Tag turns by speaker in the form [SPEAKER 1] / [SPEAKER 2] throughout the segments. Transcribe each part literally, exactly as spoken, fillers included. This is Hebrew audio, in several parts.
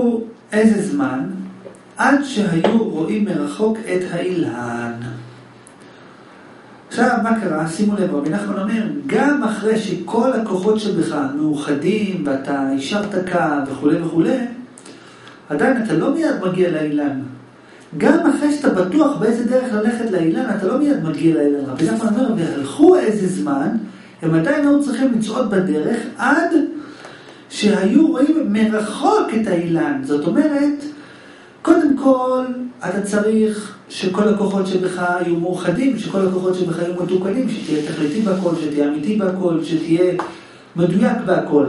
[SPEAKER 1] איזה זמן? עד שהיו רואים מרחוק את האילן. עכשיו, מה קרה? שימו לב, רבי נחמן אומר, גם אחרי שכל הכוחות שבך מאוחדים, ואתה השארת קו וכו' וכו', עדיין אתה לא מיד מגיע לאילן. גם אחרי שאתה בטוח באיזה דרך ללכת לאילן, אתה לא מיד מגיע לאילן. רבי נחמן אומר, והלכו איזה זמן, הם עדיין לא צריכים לצעוד בדרך, עד שהיו רואים מרחוק את האילן. זאת אומרת, קודם כל, אתה צריך שכל הכוחות שבך יהיו מאוחדים, שכל הכוחות שבך יהיו מתוקנים, שתהיה תכליתי בהכל, שתהיה אמיתי בהכל, שתהיה מדויק בהכל.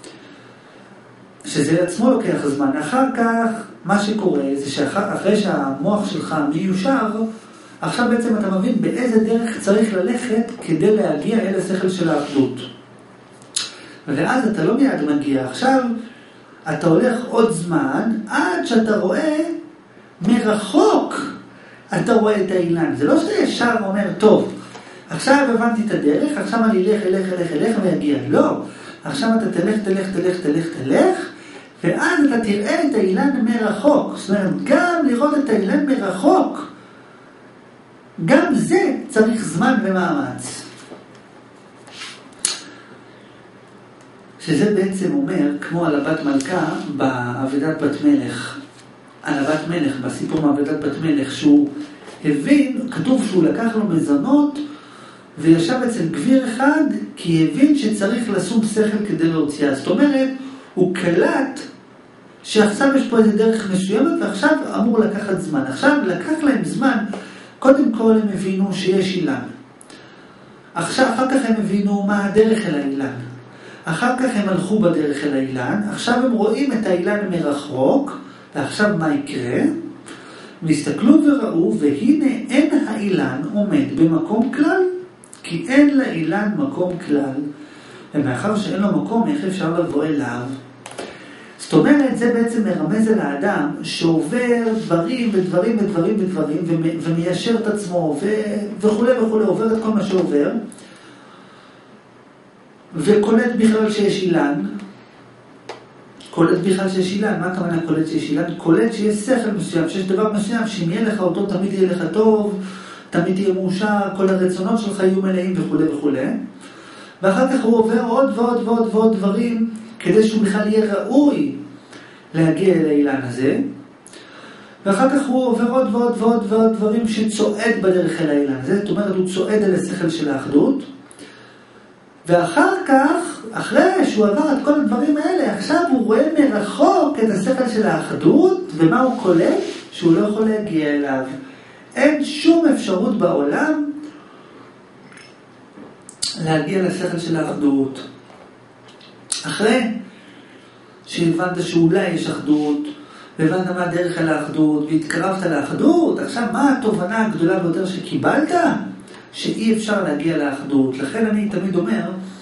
[SPEAKER 1] שזה עצמו לוקח זמן. אחר כך, מה שקורה זה שאחרי שהמוח שלך מיושר, עכשיו בעצם אתה מבין באיזה דרך צריך ללכת כדי להגיע אל השכל של האחדות. ואז אתה לא מיד מגיע. עכשיו אתה הולך עוד זמן עד שאתה רואה מרחוק, אתה רואה את האילן. זה לא שאתה ישר אומר, טוב, עכשיו הבנתי את הדרך, עכשיו אני אלך, אלך, אלך, אלך ויגיע. לא. עכשיו אתה תלך, תלך, תלך, תלך, תלך, ואז אתה תראה את האילן מרחוק. זאת אומרת, גם לראות את האילן מרחוק, גם זה צריך זמן ומאמץ. שזה בעצם אומר, כמו על הבת מלכה בעבודת בת מלך. על הבת מלך, בסיפור מעבודת בת מלך, שהוא הבין, כתוב שהוא לקח לו מזונות, וישב אצל גביר אחד, כי הבין שצריך לשום שכל כדי להוציאה. זאת אומרת, הוא קלט שעכשיו יש פה איזה דרך מסוימת, ועכשיו אמור לקחת זמן. עכשיו לקח להם זמן, קודם כל הם הבינו שיש אילן. עכשיו, אחר כך הם הבינו מה הדרך אל האילן. אחר כך הם הלכו בדרך אל האילן, עכשיו הם רואים את האילן מרחוק, ועכשיו מה יקרה? והסתכלו וראו, והנה אין האילן עומד במקום כלל, כי אין לאילן מקום כלל, ומאחר שאין לו מקום, איך אפשר לבוא אליו? זאת אומרת, זה בעצם מרמז על האדם שעובר דברים ודברים ודברים ודברים, ומיישר את עצמו וכו' וכו', עובר את כל מה שעובר, וקולט בכלל שיש אילן. קולט בכלל שיש אילן. מה הכוונה קולט שיש אילן? קולט שיש שכל מסוים, שיש דבר מסוים, שאם יהיה לך אותו תמיד יהיה לך טוב, תמיד תהיה מאושר, כל הרצונות שלך יהיו מלאים וכו' וכו'. ואחר כך הוא עובר עוד ועוד ועוד ועוד דברים, כדי שהוא בכלל יהיה ראוי להגיע אל האילן הזה. ואחר כך הוא עובר עוד ועוד ועוד ועוד דברים שצועד בדרך אל האילן הזה. זאת אומרת, הוא צועד אל השכל של האחדות. ואחר כך, אחרי שהוא עבר את כל הדברים האלה, עכשיו הוא רואה מרחוק את השכל של האחדות, ומה הוא קולט? שהוא לא יכול להגיע אליו. אין שום אפשרות בעולם להגיע לשכל של האחדות. אחרי שהבנת שאולי יש אחדות, והבנת מה הדרך על האחדות, והתקרבת לאחדות, עכשיו מה התובנה הגדולה ביותר שקיבלת? שאי אפשר להגיע לאחדות. לכן אני תמיד אומר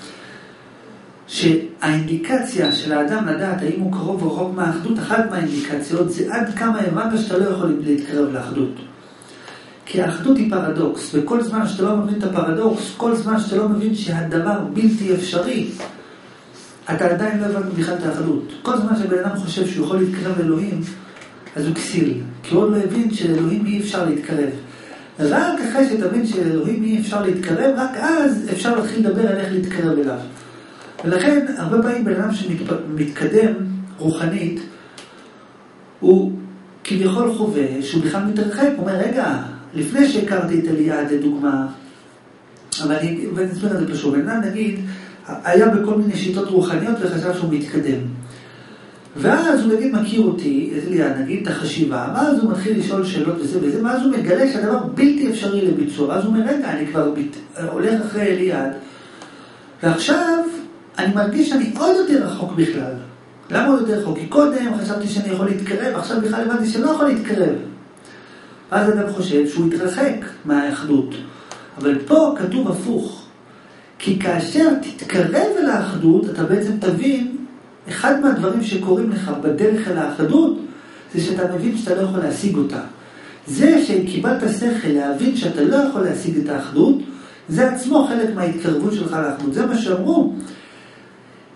[SPEAKER 1] שהאינדיקציה של האדם לדעת האם הוא קרוב או רחוק מהאחדות, אחת מהאינדיקציות זה עד כמה הבנת שאתה לא יכול להתקרב לאחדות. כי האחדות היא פרדוקס, וכל זמן שאתה לא מבין את הפרדוקס, כל זמן שאתה לא מבין שהדבר בלתי אפשרי, אתה עדיין לא הבנת בכלל את האחדות. כל זמן שבן אדם חושב שהוא יכול להתקרב לאלוהים, אז הוא כסיל, כי הוא עוד לא הבין שלאלוהים אי אפשר להתקרב. רק אחרי שתבין שאלוהים אי אפשר להתקרב, רק אז אפשר להתחיל לדבר על איך להתקרב אליו. ולכן, הרבה פעמים בן אדם שמתקדם רוחנית, הוא כביכול חווה שהוא בכלל מתרחק, הוא אומר, רגע, לפני שהכרתי את אליעד, זה דוגמה, אבל אני, ואני אסביר את זה פשוט, בן אדם נגיד, היה בכל מיני שיטות רוחניות וחשב שהוא מתקדם. ואז הוא נגיד מכיר אותי, אליעד, נגיד את החשיבה, ואז הוא מתחיל לשאול שאלות וזה וזה, ואז הוא מגלה שהדבר בלתי אפשרי לביצוע, ואז הוא אומר, רגע, אני כבר מת... הולך אחרי אליעד, ועכשיו אני מרגיש שאני עוד יותר רחוק בכלל. למה עוד יותר רחוק? כי קודם חשבתי שאני יכול להתקרב, עכשיו בכלל הבנתי שאני לא יכול להתקרב. ואז אדם חושב שהוא יתרחק מהאחדות. אבל פה כתוב הפוך. כי כאשר תתקרב אל האחדות, אתה בעצם תבין, אחד מהדברים שקורים לך בדרך אל האחדות, זה שאתה מבין שאתה לא יכול להשיג אותה. זה שקיבלת שכל להבין שאתה לא יכול להשיג את האחדות, זה עצמו חלק מההתקרבות שלך לאחדות. זה מה שאמרו.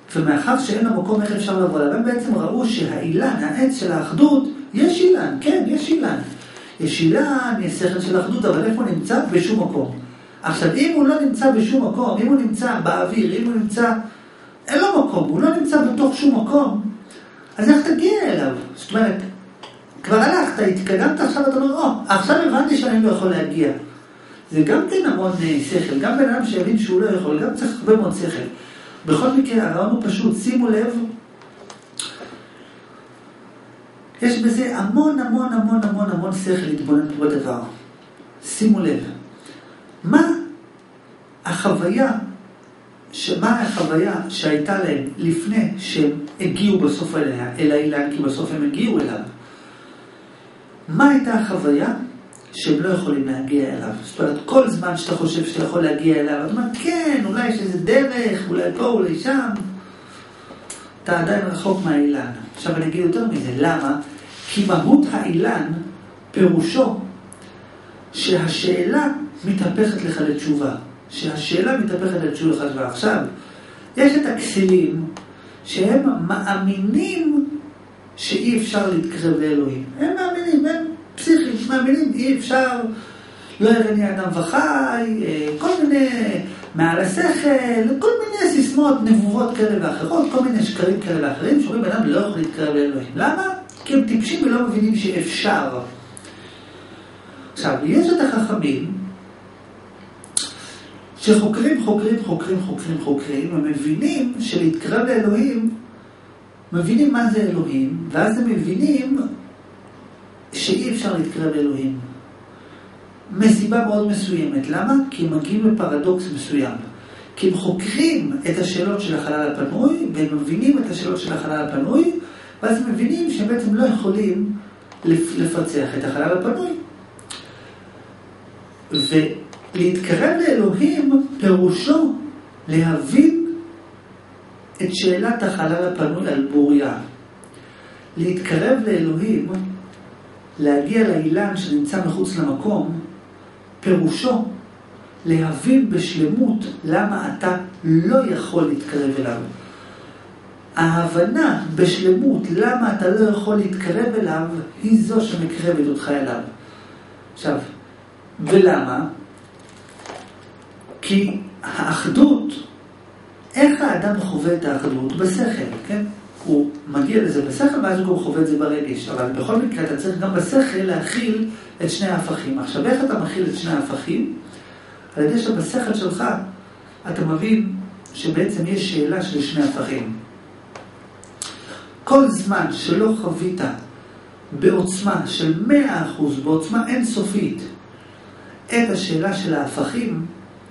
[SPEAKER 1] ומאחר שאין המקום איך אפשר לבוא אליו, הם בעצם ראו שהאילן, העץ של האחדות, יש אילן, כן, יש אילן. יש אילן, יש שכל של האחדות, אבל איפה הוא נמצא? בשום מקום. עכשיו, אם הוא לא נמצא בשום מקום, אם הוא נמצא באוויר, אם הוא נמצא, אין לו מקום, הוא לא נמצא בתוך שום מקום, אז איך תגיע אליו? זאת אומרת, כבר הלכת, התקדמת, עכשיו אתה אומר, או, עכשיו הבנתי שאני לא יכול להגיע. זה גם כן המון שכל, גם בן אדם שיבין שהוא לא יכול, גם צריך הרבה מאוד שכל. בכל מקרה, הרעיון הוא פשוט, שימו לב, יש בזה המון המון המון המון המון שכל להתבונן בדבר. שימו לב, מה החוויה, מה החוויה שהייתה להם לפני שהם הגיעו בסוף אליה, אל האילן, כי בסוף הם הגיעו אליו. מה הייתה החוויה שהם לא יכולים להגיע אליו? זאת אומרת, כל זמן שאתה חושב שאתה יכול להגיע אליו, אתה אומר, כן, אולי יש איזה דרך, אולי פה, אולי שם, אתה עדיין רחוק מהאילן. עכשיו אני אגיד יותר מזה, למה? כי מהות האילן פירושו שהשאלה מתהפכת לך לתשובה. שהשאלה מתהפכת לתשובה. עכשיו, יש את הכסילים שהם מאמינים שאי אפשר להתקרב לאלוהים. הם מאמינים, הם פסיכים, מאמינים, אי אפשר, לא ירני אדם וחי, כל מיני, מעל השכל, כל מיני סיסמות נבובות כאלה ואחרות, כל מיני שקרים כאלה ואחרים, שאומרים, אדם לא יכול להתקרב לאלוהים. למה? כי הם טיפשים ולא מבינים שאפשר. עכשיו, יש את החכמים, שחוקרים, חוקרים, חוקרים, חוקרים, חוקרים, הם מבינים שלהתקרב לאלוהים, מבינים מה זה אלוהים, ואז הם מבינים שאי אפשר להתקרב לאלוהים. מסיבה מאוד מסוימת. למה? כי הם מגיעים לפרדוקס מסוים. כי הם חוקרים את השאלות של החלל הפנוי, והם מבינים את השאלות של החלל הפנוי, ואז הם מבינים שהם בעצם לא יכולים לפצח את החלל הפנוי. ולהתקרב לאלוהים פירושו להבין את שאלת החלל הפנוי על בוריה. להתקרב לאלוהים, להגיע לאילן שנמצא מחוץ למקום, פירושו להבין בשלמות למה אתה לא יכול להתקרב אליו. ההבנה בשלמות למה אתה לא יכול להתקרב אליו היא זו שמקרבת אותך אליו. עכשיו, ולמה? כי האחדות, איך האדם חווה את האחדות? בשכל, כן? הוא מגיע לזה בשכל ואז הוא חווה את זה ברגש, אבל בכל מקרה אתה צריך גם בשכל להכיל את שני ההפכים. עכשיו, איך אתה מכיל את שני ההפכים? על ידי שבשכל שלך אתה מבין שבעצם יש שאלה של שני הפכים. כל זמן שלא חווית בעוצמה של מאה אחוז, בעוצמה אינסופית, את השאלה של ההפכים,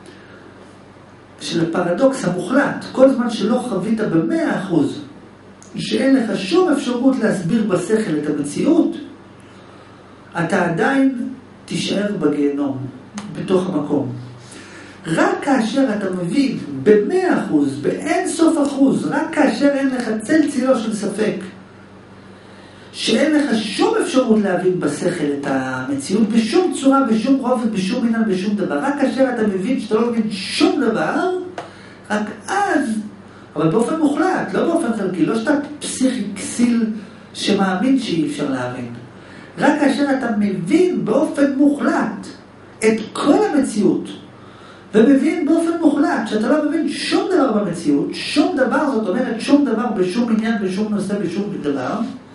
[SPEAKER 1] של הפרדוקס המוחלט, כל זמן שלא חווית במאה אחוז, שאין לך שום אפשרות להסביר בשכל את המציאות, אתה עדיין תישאר בגיהנום, בתוך המקום. רק כאשר אתה מבין במאה אחוז, באין סוף אחוז, רק כאשר אין לך צל צילו של ספק, שאין לך שום אפשרות להבין בשכל את המציאות, בשום צורה, בשום רובד, בשום עניין, בשום דבר. רק כאשר אתה מבין שאתה לא מבין שום דבר, רק אז, אבל באופן מוחלט, לא באופן חלקי, לא שאתה פסיכי כסיל שמאמין שאי אפשר להבין. רק כאשר אתה מבין באופן מוחלט את כל המציאות, ומבין באופן מוחלט שאתה לא מבין שום דבר במציאות, שום דבר, זאת אומרת שום דבר בשום עניין, בשום נושא, בשום דבר,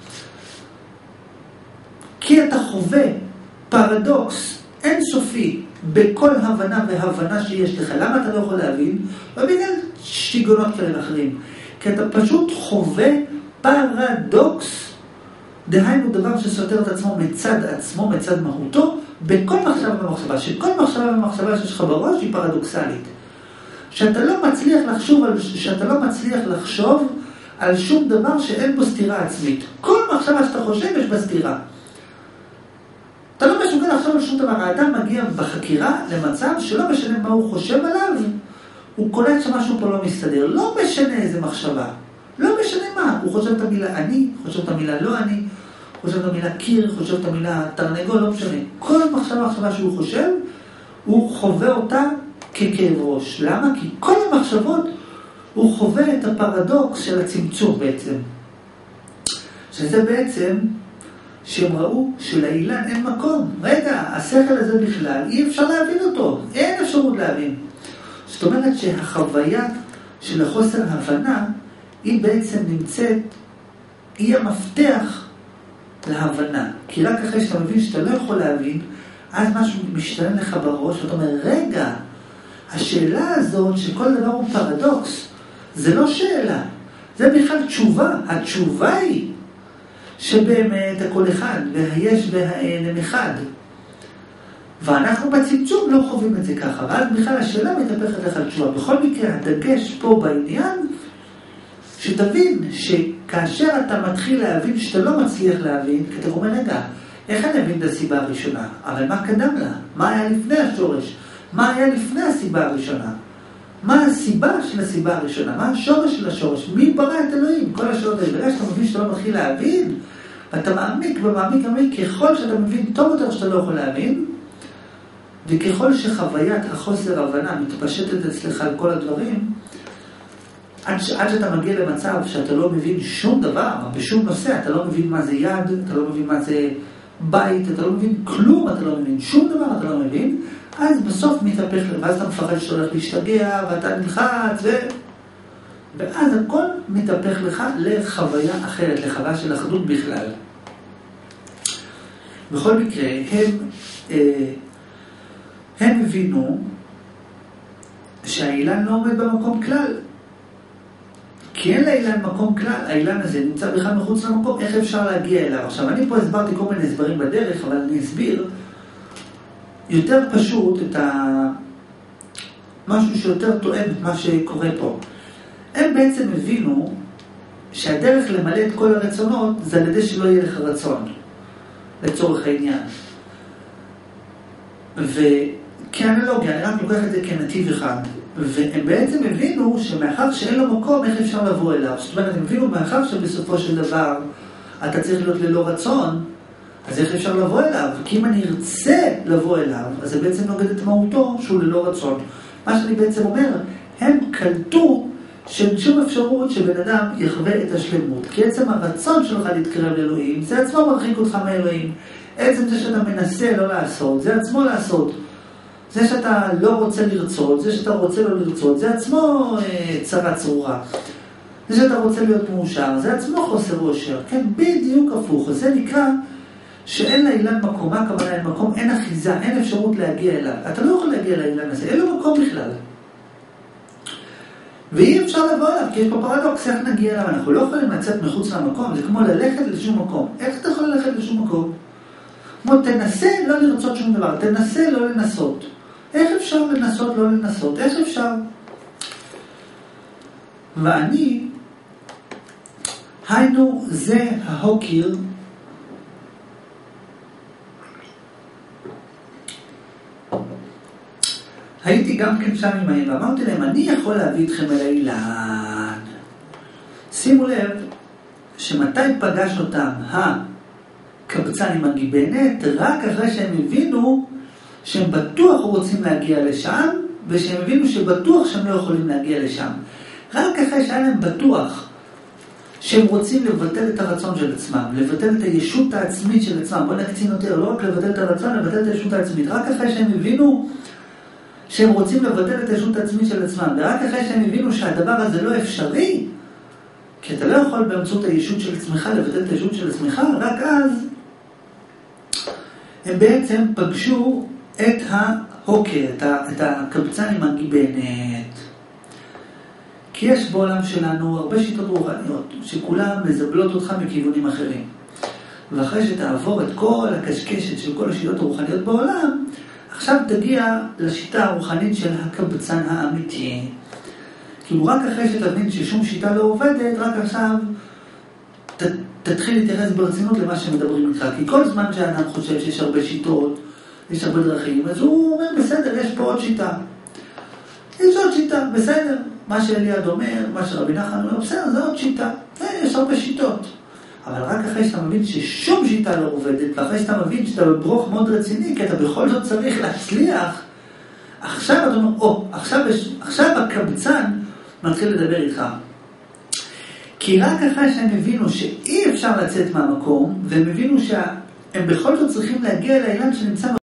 [SPEAKER 1] כי אתה חווה פרדוקס אינסופי בכל הבנה והבנה שיש לך. למה אתה לא יכול להבין? לא בגלל שיגונות כאלה אחרים. כי אתה פשוט חווה פרדוקס, דהיינו דבר שסותר את עצמו מצד עצמו, מצד מהותו, בכל מחשבה ומחשבה. שכל מחשבה ומחשבה שיש לך בראש היא פרדוקסלית. שאתה לא מצליח לחשוב על, שאתה לא מצליח לחשוב על שום דבר שאין בו סתירה עצמית. כל מחשבה שאתה חושב יש בה סתירה. אתה לא משוגע לחשוב על שום דבר. האדם מגיע בחקירה למצב שלא משנה מה הוא חושב עליו, הוא קולט שמשהו פה לא מסתדר. לא משנה איזה מחשבה. לא משנה מה. הוא חושב את המילה אני, חושב את המילה לא אני, חושב את המילה קיר, חושב את המילה תרנגול, לא משנה. כל מחשבה, מחשבה שהוא חושב, הוא חווה אותה ככאב ראש. למה? כי כל המחשבות הוא חווה את הפרדוקס של הצמצום בעצם. שזה בעצם שהם ראו שלאילן אין מקום. רגע, השכל הזה בכלל, אי אפשר להבין אותו. אין אפשרות להבין. זאת אומרת שהחוויה של החוסר הבנה, היא בעצם נמצאת, היא המפתח להבנה. כי רק אחרי שאתה מבין שאתה לא יכול להבין, אז משהו משתנה לך בראש, ואתה אומר, רגע, השאלה הזאת שכל דבר הוא פרדוקס, זה לא שאלה. זה בכלל תשובה. התשובה היא שבאמת הכל אחד, והיש והאין הם אחד. ואנחנו בצמצום לא חווים את זה ככה, ואז בכלל השאלה מתהפכת לך על תשובה. בכל מקרה, הדגש פה בעניין, שתבין שכאשר אתה מתחיל להבין שאתה לא מצליח להבין, כי אתה אומר, רגע, איך אני מבין את הסיבה הראשונה? אבל מה קדם לה? מה היה לפני השורש? מה היה לפני הסיבה הראשונה? מה הסיבה של הסיבה הראשונה? מה השורש של השורש? מי ברא את אלוהים? כל השאלות האלה. ברגע שאתה מבין שאתה לא מתחיל להבין, ואתה מעמיק ומעמיק ומעמיק, ככל שאתה מבין טוב יותר שאתה לא יכול להבין, וככל שחוויית החוסר הבנה מתפשטת אצלך על כל הדברים, עד, ש... עד שאתה מגיע למצב שאתה לא מבין שום דבר, בשום נושא, אתה לא מבין מה זה יד, אתה לא מבין מה זה בית, אתה לא מבין כלום, אתה לא מבין שום דבר, אתה לא מבין, אז בסוף מתהפך, ואז אתה מפחד שאתה הולך להשתגע, ואתה נלחץ, ו... ואז הכל מתהפך לך לחוויה אחרת, לחוויה של אחדות בכלל. בכל מקרה, הם, אה, הם הבינו שהאילן לא עומד במקום כלל. כי אין לאילן מקום כלל, האילן הזה נמצא בכלל מחוץ למקום, איך אפשר להגיע אליו? עכשיו, אני פה הסברתי כל מיני הסברים בדרך, אבל אני אסביר יותר פשוט את ה... משהו שיותר תואם את מה שקורה פה. הם בעצם הבינו שהדרך למלא את כל הרצונות זה על ידי שלא יהיה לך רצון, לצורך העניין. וכאנלוגיה, אני רק לוקח את זה כנתיב אחד. והם בעצם הבינו שמאחר שאין לו מקום, איך אפשר לבוא אליו. זאת אומרת, הם הבינו מאחר שבסופו של דבר אתה צריך להיות ללא רצון, אז איך אפשר לבוא אליו? כי אם אני ארצה לבוא אליו, אז זה בעצם נוגד את מהותו שהוא ללא רצון. מה שאני בעצם אומר, הם קלטו שאין שום אפשרות שבן אדם יחווה את השלמות. כי עצם הרצון שלך להתקרב לאלוהים, זה עצמו מרחיק אותך מאלוהים. עצם זה שאתה מנסה לא לעשות, זה עצמו לעשות. זה שאתה לא רוצה לרצות, זה שאתה רוצה לא לרצות, זה עצמו אה, צרה צרורה. זה שאתה רוצה להיות מאושר, זה עצמו חוסר אושר. כן, בדיוק הפוך. זה נקרא שאין לאילן מקום. מה הכוונה אין מקום? אין אחיזה, אין אפשרות להגיע אליו. אתה לא יכול להגיע לאילן הזה, אין לו מקום בכלל. ואי אפשר לבוא אליו, כי יש פה פרדוקס, איך נגיע אליו? אנחנו לא יכולים לצאת מחוץ למקום, זה כמו ללכת לשום מקום. איך אתה יכול ללכת לשום מקום? כמו תנסה לא לרצות שום דבר, תנסה לא לנסות. איך אפשר לנסות לא לנסות? איך אפשר? ואני, היינו, זה ההוקיר, הייתי גם כן שם עם ההם, ואמרתי להם, אני יכול להביא אתכם אל האילן. שימו לב, שמתי פגש אותם הקבצן עם הגיבנת, רק אחרי שהם הבינו שהם בטוח רוצים להגיע לשם, ושהם הבינו שבטוח שהם לא יכולים להגיע לשם. רק אחרי שהיה להם בטוח שהם רוצים לבטל את הרצון של עצמם, לבטל את הישות העצמית של עצמם, בוא נקצין יותר, לא רק לבטל את הרצון, לבטל את הישות העצמית. רק אחרי שהם הבינו שהם רוצים לבטל את הישות העצמית של עצמם, ורק אחרי שהם הבינו שהדבר הזה לא אפשרי, כי אתה לא יכול באמצעות הישות של עצמך לבטל את הישות של עצמך, רק אז הם בעצם פגשו את ההוקר, את, את הקבצן עם הגיבנת. כי יש בעולם שלנו הרבה שיטות רוחניות, שכולם מזבלות אותך מכיוונים אחרים. ואחרי שתעבור את כל הקשקשת של כל השיטות הרוחניות בעולם, עכשיו תגיע לשיטה הרוחנית של הקבצן האמיתי. כאילו רק אחרי שתבין ששום שיטה לא עובדת, רק עכשיו ת, תתחיל להתייחס ברצינות למה שמדברים איתך. כי כל זמן שאדם חושב שיש הרבה שיטות, יש הרבה דרכים, אז הוא אומר, בסדר, יש פה עוד שיטה. יש עוד שיטה, בסדר. מה שאליעד אומר, מה שרבי נחמן אומר, בסדר, זה עוד שיטה. יש הרבה שיטות. אבל רק אחרי שאתה מבין ששום שיטה לא עובדת, ואחרי שאתה מבין שאתה בברוך מאוד רציני, כי אתה בכל זאת צריך להצליח, עכשיו אתה אומר, או, עכשיו, עכשיו הקבצן מתחיל לדבר איתך. כי רק אחרי שהם הבינו שאי אפשר לצאת מהמקום, והם הבינו שהם בכל זאת צריכים להגיע לאילן שנמצא